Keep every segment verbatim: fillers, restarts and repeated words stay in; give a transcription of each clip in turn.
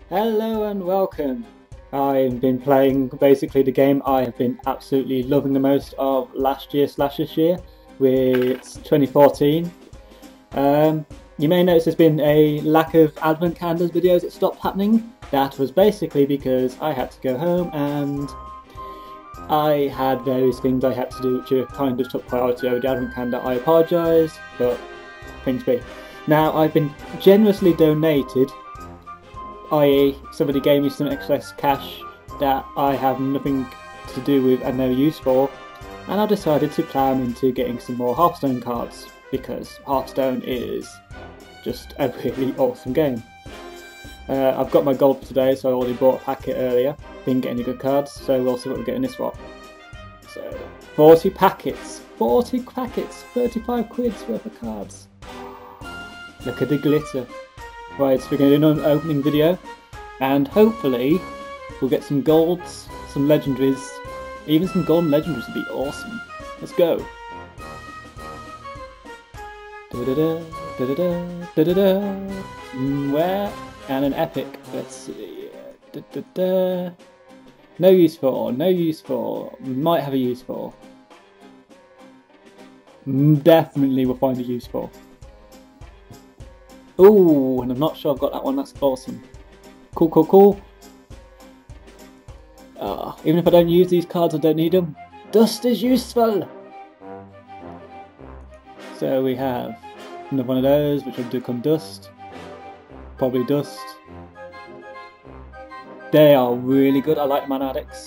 Hello and welcome. I've been playing basically the game I have been absolutely loving the most of last year slash this year, with twenty fourteen. Um, you may notice there's been a lack of Advent Calendars videos that stopped happening. That was basically because I had to go home and I had various things I had to do which kind of took priority over the Advent Calendar. I apologise, but things be. Now I've been generously donated, that is somebody gave me some excess cash that I have nothing to do with and no use for, and I decided to plan into getting some more Hearthstone cards, because Hearthstone is just a really awesome game. Uh, I've got my gold for today, so I already bought a packet earlier, didn't get any good cards, so we'll see what we get in this one. So, forty packets, forty packets, thirty-five quid's worth of cards. Look at the glitter. Right, so we're going to do an opening video, and hopefully we'll get some golds, some legendaries, even some golden legendaries would be awesome. Let's go. Da da da da da da da da. Where? And an epic. Let's see. Da da da. No use for, no use for. Might have a use for. Definitely will find a use for. Ooh, and I'm not sure I've got that one. That's awesome. Cool, cool, cool. Uh, even if I don't use these cards, I don't need them. Dust is useful! So we have another one of those, which will do come dust. Probably dust. They are really good. I like Mana Addicts.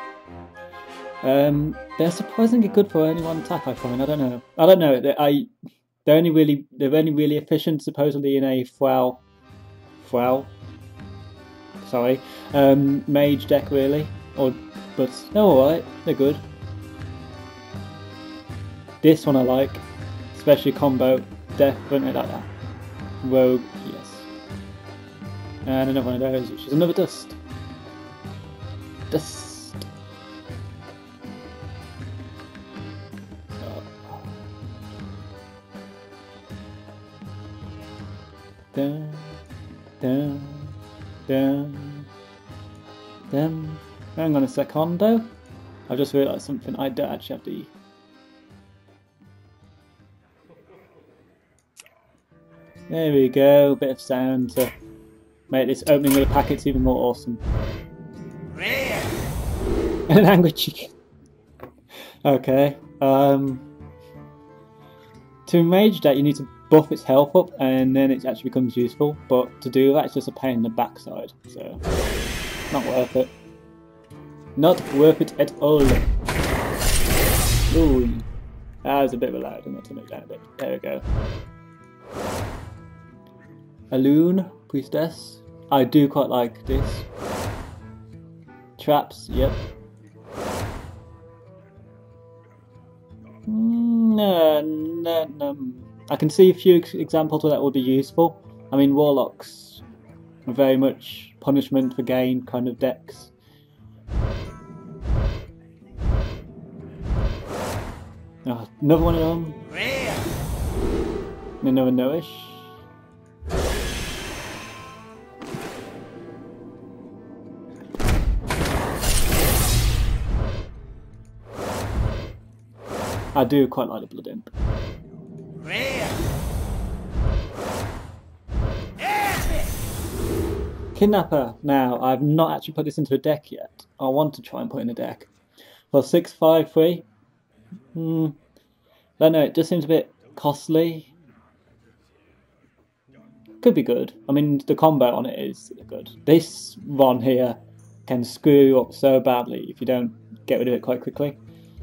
Um, they're surprisingly good for only one attack, I find. I don't know. I don't know. They, I... They're only really they're only really efficient supposedly in a Fwel Fwel sorry um, mage deck really, or but they're alright, they're good. This one I like, especially combo, definitely like that. Rogue, yes. And another one of those, which is another dust. Dust. Dun, dun, dun, dun. Hang on a second though. I just realised something I don't actually have to eat. There we go, a bit of sound to make this opening of the packets even more awesome. And an angry chicken. Okay. Um to mage that you need to buff its health up and then it actually becomes useful, but to do that it's just a pain in the backside, so not worth it. Not worth it at all. Ooh, that was a bit of a loud, I'm going to turn it down a bit. There we go. Alune, Priestess. I do quite like this. Traps, yep. No, no, no. I can see a few examples where that would be useful. I mean, Warlocks are very much punishment for gain kind of decks. Oh, another one of them. Another no-ish. I do quite like the Blood Imp. Kidnapper. Now, I've not actually put this into a deck yet. I want to try and put in a deck. For six five three, hmm, I don't know, it just seems a bit costly. Could be good. I mean, the combo on it is good. This one here can screw you up so badly if you don't get rid of it quite quickly.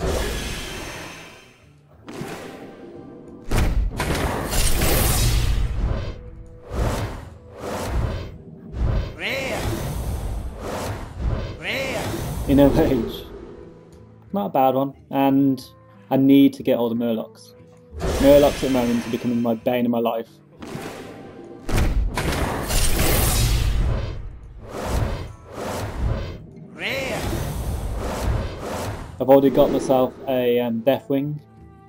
Inner Rage. Not a bad one, and I need to get all the Murlocs. Murlocs at the moment are becoming my bane in my life. I've already got myself a um, Deathwing,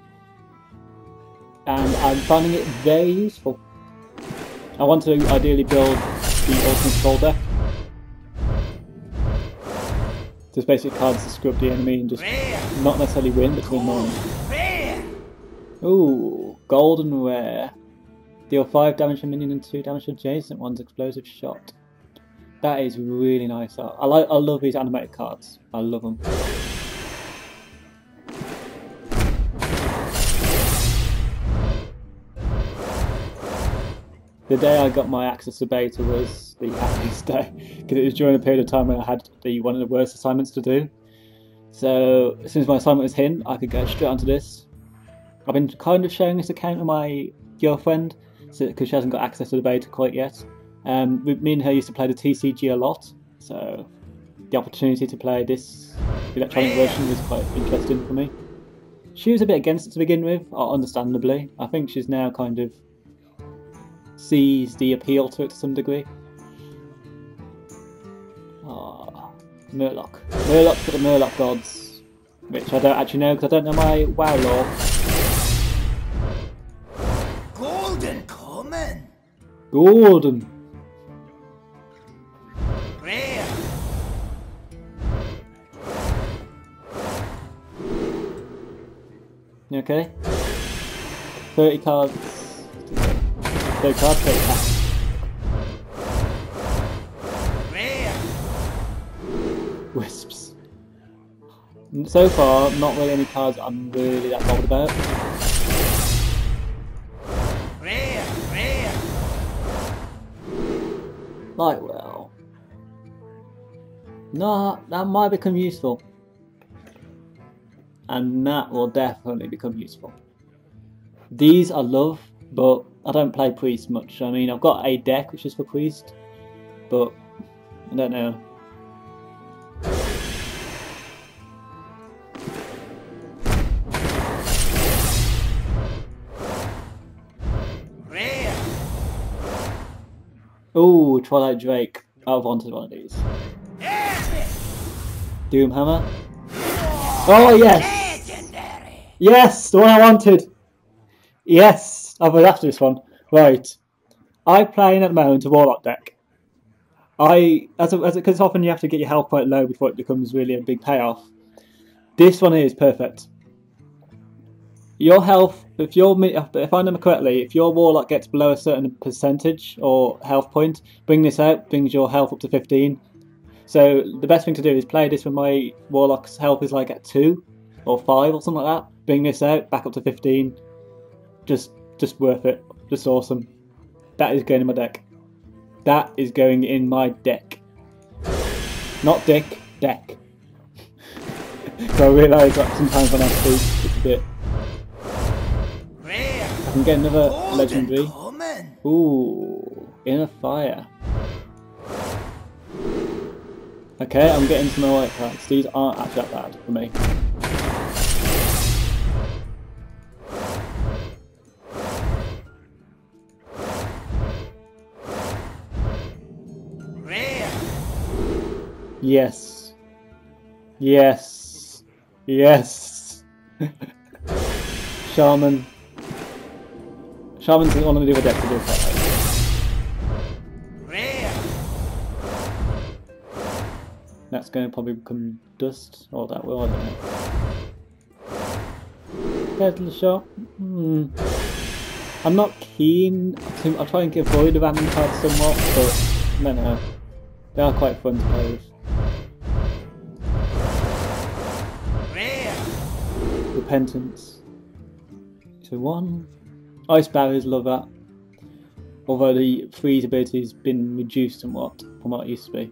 and I'm finding it very useful. I want to ideally build the Ultimate Troll deck, Just basically cards to scrub the enemy and just not necessarily win, but to win more. Ooh, golden rare. Deal five damage to minion and two damage to adjacent one's explosive shot. That is really nice. I like. I love these animated cards. I love them. The day I got my access to beta was the happiest day, because it was during a period of time when I had the one of the worst assignments to do. So as soon as my assignment was in, I could go straight onto this. I've been kind of sharing this account with my girlfriend, so because she hasn't got access to the beta quite yet. Um, me and her used to play the T C G a lot, so the opportunity to play this electronic version was quite interesting for me. She was a bit against it to begin with, understandably. I think she's now kind of sees the appeal to it to some degree. Ah, Murloc. Murloc for the Murloc gods, which I don't actually know because I don't know my WoW lore. Golden coming. Golden. Rare. You okay? thirty cards. thirty cards, thirty packs. Rare. Wisps. So far, not really any cards I'm really that bothered about. Rare. Rare. Like, well. No, that might become useful. And that will definitely become useful. These I love, but I don't play Priest much. I mean, I've got a deck which is for Priest, but I don't know. Rare. Ooh, Twilight Drake. I've wanted one of these. Doomhammer. Oh yes! Legendary. Yes, the one I wanted! Yes! I've been after this one. Right. I'm playing at the moment a Warlock deck. I, as a, as because often you have to get your health quite low before it becomes really a big payoff. This one is perfect. Your health, if you're, if I remember correctly, if your Warlock gets below a certain percentage or health point, bring this out, brings your health up to fifteen. So the best thing to do is play this when my Warlock's health is like at two or five or something like that. Bring this out, back up to fifteen. Just, just worth it. Just awesome. That is going in my deck. That is going in my deck. Not dick, deck. So I realise that sometimes when I speak, it's a bit. Rare. I can get another Golden legendary. coming. Ooh, Inner Fire. Okay, I'm getting some more white cards. These aren't actually that bad for me. Rare. Yes. Yes. Yes. Shaman. Shaman's one of the other decks to do quite like. Rare. That's going to probably become dust, or that will, I don't know. Peddler Shop. Hmm. I'm not keen. To, I'll try and avoid the random cards somewhat, but no, no. They are quite fun to play with. Rare. Repentance. So one. Ice Barriers, love that. Although the freeze ability has been reduced somewhat from what it used to be.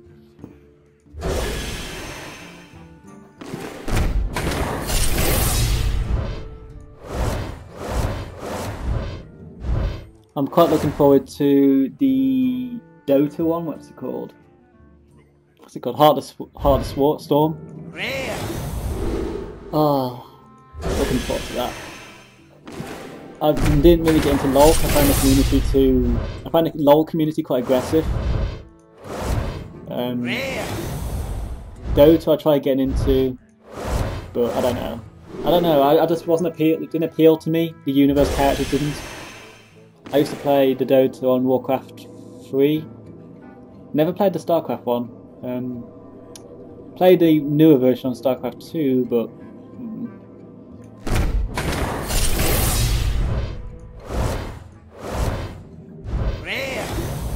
I'm quite looking forward to the Dota one. What's it called? What's it called? Heart of, Heart of Swar- Storm. Rare. Oh, looking forward to that. I didn't really get into LoL. I found the community too. I find the LoL community quite aggressive. Um, Rare. Dota I tried getting into, but I don't know. I don't know. I, I just wasn't appeal. It didn't appeal to me. The universe characters didn't. I used to play the Dota on Warcraft three. Never played the StarCraft one. Um, Played the newer version on StarCraft two, but mm, Rear.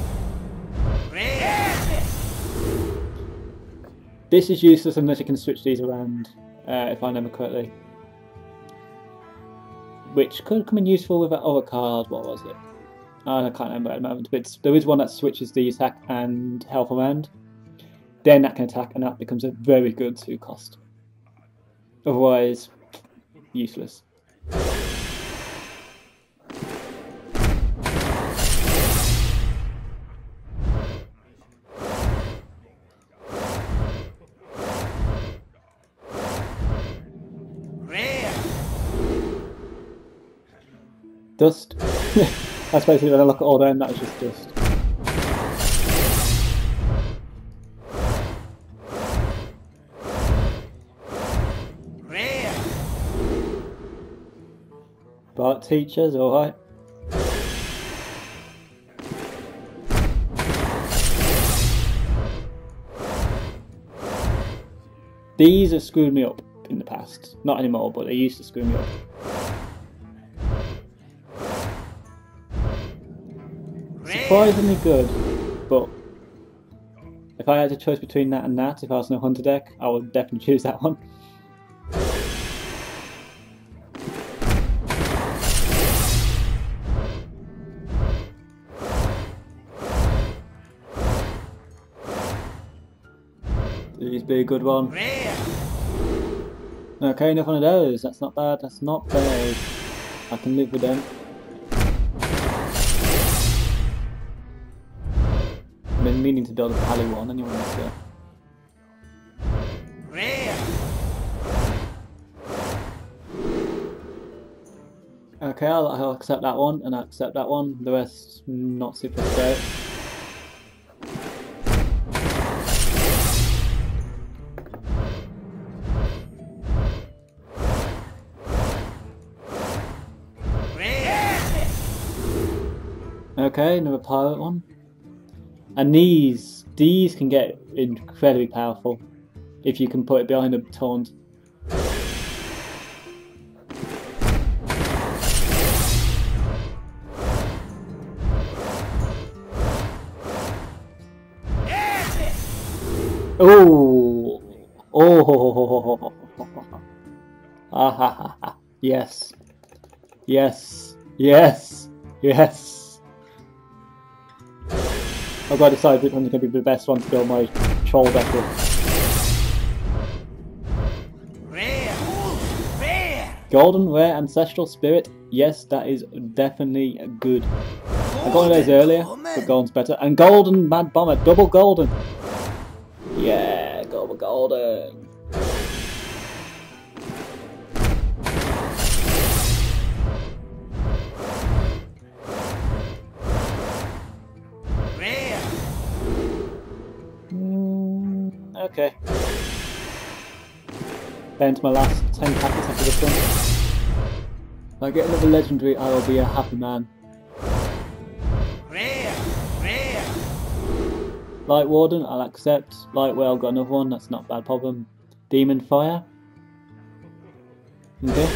Rear. this is useless unless you can switch these around, uh, if I remember correctly. Which could come in useful with that other card. What was it? Oh, I can't remember at the moment. But there is one that switches the attack and health around. Then that can attack, and that becomes a very good two cost. Otherwise, useless. Rear. Dust. That's basically when I look at all them, that was just dust. Rear. But teachers, alright. These have screwed me up in the past. Not anymore, but they used to screw me up. Surprisingly good, but if I had a choice between that and that, if I was in a hunter deck, I would definitely choose that one. These be a good one. Rear. Okay, enough one of those. That's not bad. That's not bad. I can live with them. I've been meaning to build a Pally one anyway, so. Rear. Okay, I'll, I'll accept that one, and I'll accept that one. The rest, not super great. Okay, another pirate one. And these, these can get incredibly powerful if you can put it behind a taunt. Oh, oh, ah ha ha ha! Yes, yes, yes, yes. I've got to decide which one's going to be the best one to build my troll deck with. Rear. Rear. Golden Rare Ancestral Spirit. Yes, that is definitely good. I got one of those earlier, but golden's better. And Golden Mad Bomber, double golden. Yeah, double golden. Okay. Down to my last ten packets after this one. If I get another legendary, I will be a happy man. Rear. Rear. Light Warden, I'll accept. Light Whale, got another one, that's not a bad problem. Demon Fire. Okay.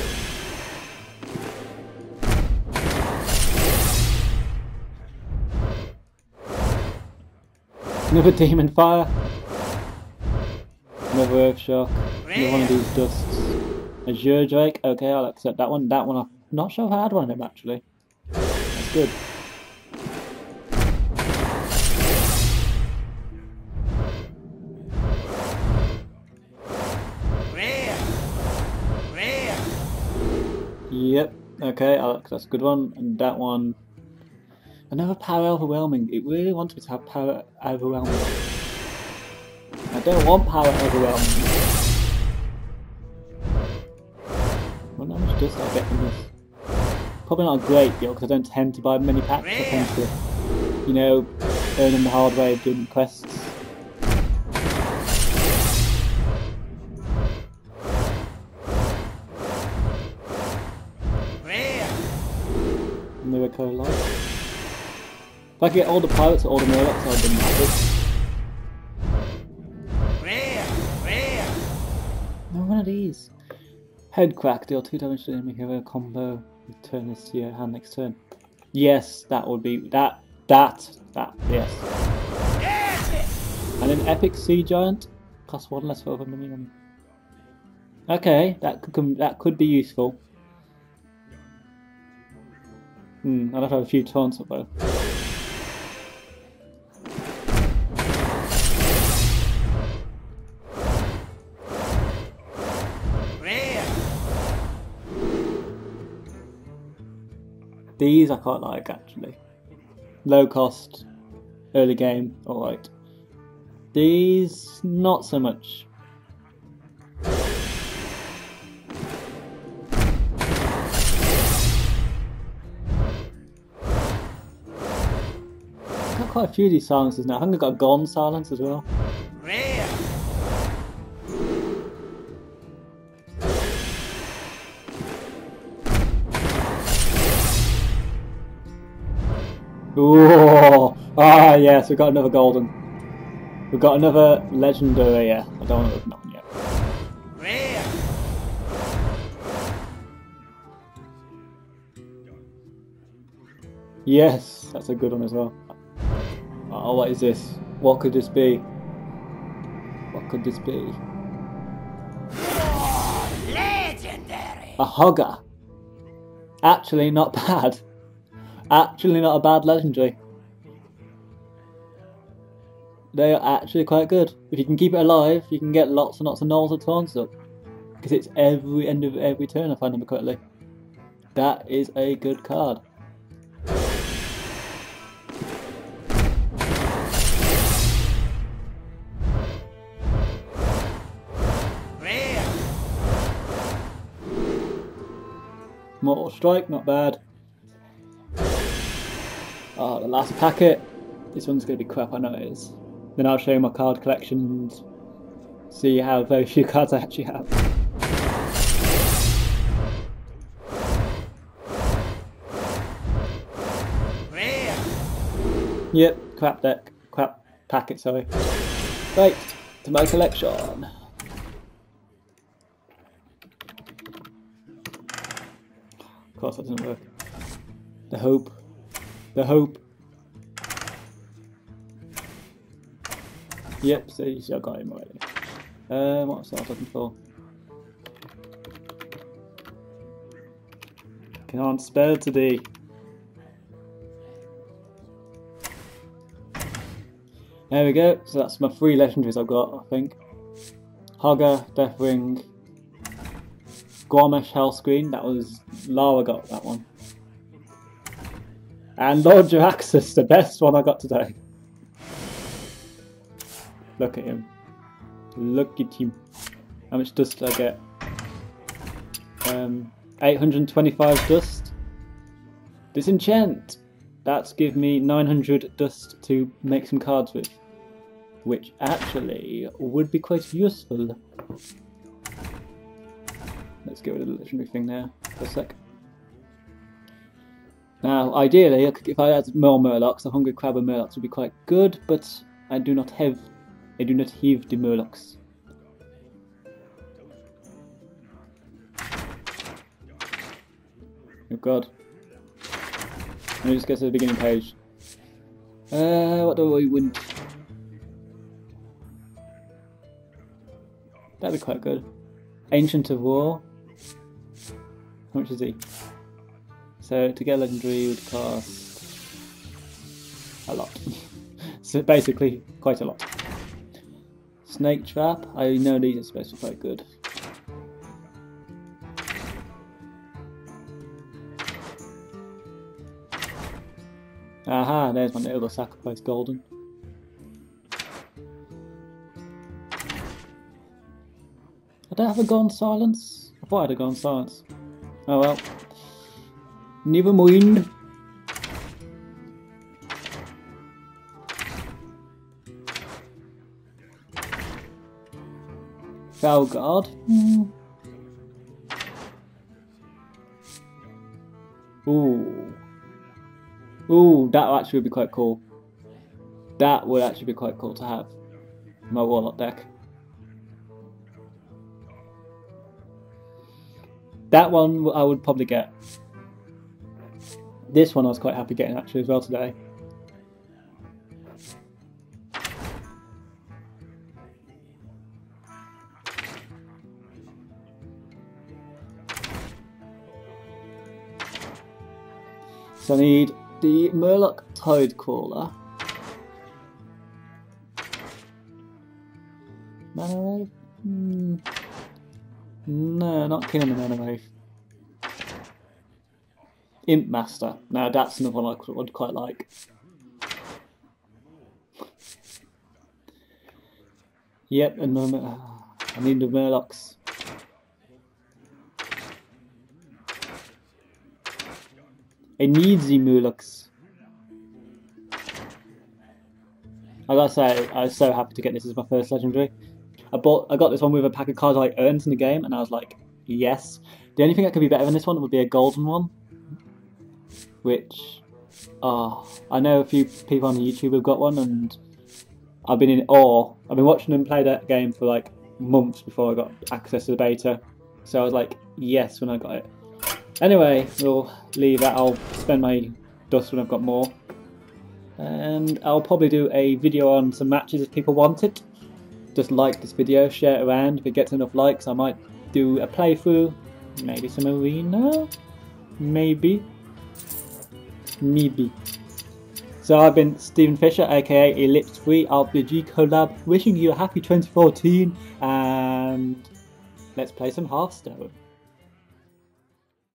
Another Demon Fire. Another Earthshock, another one of these dusts. Azure Drake, okay, I'll accept that one. That one, I'm not sure if I had one of them actually. That's good. Rear. Rear. Yep, okay, I'll, that's a good one. And that one, another Power Overwhelming. It really wants me to have Power Overwhelming. I don't want Power Overwhelming. I wonder how much dust I'll get from this. Probably not a great deal because I don't tend to buy many packs. I tend to, you know, earn them the hard way of doing quests. Rear. Miracle Light. If I get all the pirates or all the Murlocs, I'll be happy. Rear. Rear. please. Head crack, deal two damage to the enemy hero combo. Return this to your hand next turn. Yes, that would be that that that yes. And an epic sea giant, cost one less for over minimum. Okay, that could come. That could be useful. Hmm, I'll have to have a few taunts up though. These I quite like actually. Low cost, early game, alright. These, not so much. I've got quite a few of these silences now. I think I've got a Gone silence as well. Rare. Ooh, ah yes, we've got another golden. We've got another legendary, yeah. I don't want to open that one yet. Rare. Yes, that's a good one as well. Oh, what is this? What could this be? What could this be? Oh, legendary. A Hogger. Actually, not bad. Actually not a bad legendary. They are actually quite good. If you can keep it alive, you can get lots and lots of knolls of taunts up. Because it's every end of every turn, if I remember correctly. That is a good card. Rare. Mortal Strike, not bad. Oh, the last packet. This one's going to be crap, I know it is. Then I'll show you my card collection and see how very few cards I actually have. Rare. Yep, crap deck. Crap packet, sorry. Right, to my collection. Of course that doesn't work. The hope. The hope. Yep, so you see I got him already. Um, what was I looking for? Can't spell today. There we go, so that's my three legendaries I've got, I think. Hogger, Deathwing, Gormesh Hellscreen, that was... Lara got that one. And Lord Jaraxxus, the best one I got today. Look at him. Look at him. How much dust did I get? Um, eight hundred twenty-five dust. Disenchant! That's give me nine hundred dust to make some cards with. Which actually would be quite useful. Let's get rid of the legendary thing there for a sec. Now, ideally, if I had more Murlocs, a Hungry Crab and Murlocs would be quite good, but I do not have, I do not have the Murlocs. Oh god. Let me just get to the beginning page. Uh, what do we want? That'd be quite good. Ancient of War. How much is he? So to get legendary would cost a lot. So basically quite a lot. Snake Trap. I know these are supposed to be quite good. Aha, there's my little sacrifice golden. I don't have a Gone Silence. I thought I had a Gone Silence. Oh well. Never mind. Valguard. Mm. Ooh. Ooh, that actually would be quite cool. That would actually be quite cool to have in my Warlock deck. That one I would probably get. This one I was quite happy getting actually as well today. So I need the Murloc Tidecrawler. Mana Wave? Hmm. No, not keen on the Mana Wave. Imp Master. Now that's another one I would quite like. Yep, and uh, I need the Murlocs. I need the Murlocs. I gotta say, I was so happy to get this as my first legendary. I bought, I got this one with a pack of cards I earned in the game, and I was like, yes. The only thing that could be better than this one would be a golden one. Which, oh, I know a few people on YouTube have got one, and I've been in awe. I've been watching them play that game for like months before I got access to the beta. So I was like, yes, when I got it. Anyway, we'll leave that. I'll spend my dust when I've got more. And I'll probably do a video on some matches if people want it. Just like this video, share it around. If it gets enough likes, I might do a playthrough. Maybe some arena? Maybe. Maybe. So I've been Stephen Fisher, aka Ellipse three, R P G Collab, wishing you a happy twenty fourteen, and let's play some Hearthstone.